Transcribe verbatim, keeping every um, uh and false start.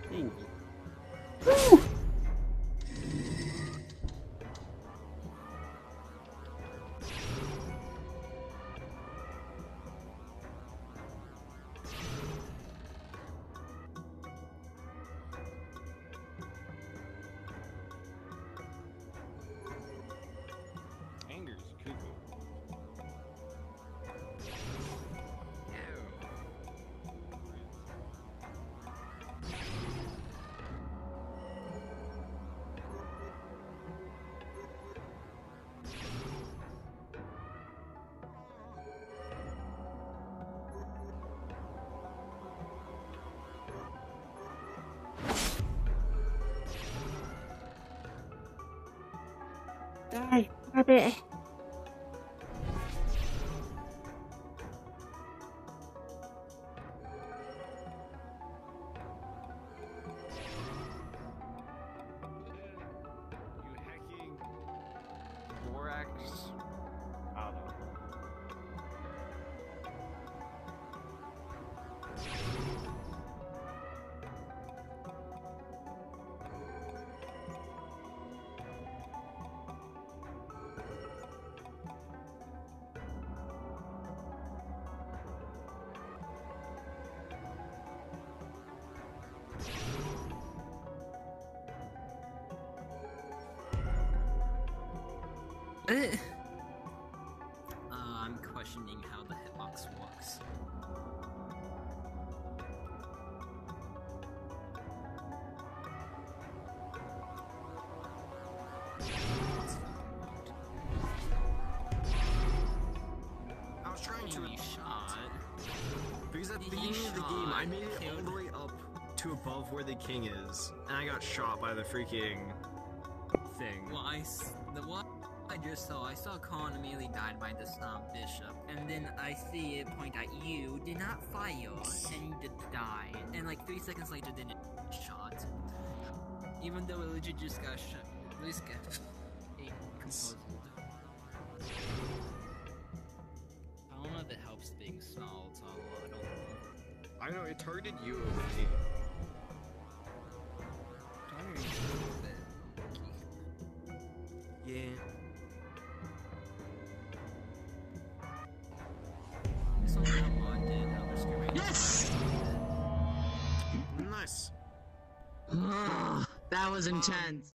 Thank you. Woo! Die, rabbit. You hacking Borax? I don't know. Uh, I'm questioning how the hitbox works. I was trying to Holy shot. because at the He beginning of the game, shot, I made it all killed. the way up to above where the king is, and I got shot by the freaking thing. Well, I s- the what I just saw, I saw Khan immediately died by this um, bishop, and then I see it point at you, did not fire, and you did die, and like three seconds later, then it shot. Even though it legit just got shot, at least got it composed. I don't know if it helps being small, so I don't know. I know, it targeted you over me. Targeting is a bit key. Yeah. Someone wanted another screen. Yes! Nice. That was intense.